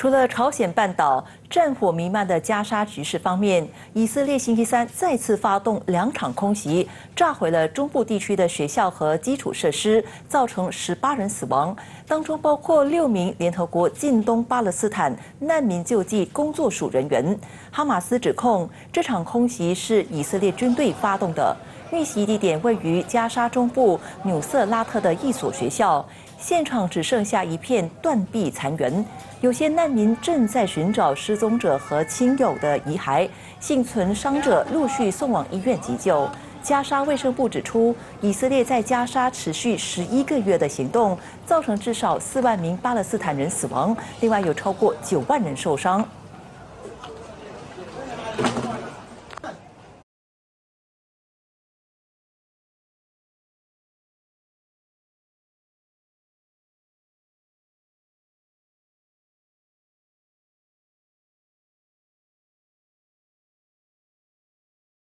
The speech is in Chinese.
除了朝鲜半岛战火弥漫的加沙局势方面，以色列星期三再次发动2场空袭，炸毁了中部地区的学校和基础设施，造成18人死亡，当中包括6名联合国近东巴勒斯坦难民救济工作署人员。哈马斯指控这场空袭是以色列军队发动的。遇袭地点位于加沙中部纽瑟拉特的一所学校，现场只剩下一片断壁残垣。有些难民正在寻找失踪者和亲友的遗骸，幸存伤者陆续送往医院急救。加沙卫生部指出，以色列在加沙持续11个月的行动，造成至少4万名巴勒斯坦人死亡，另外有超过9万人受伤。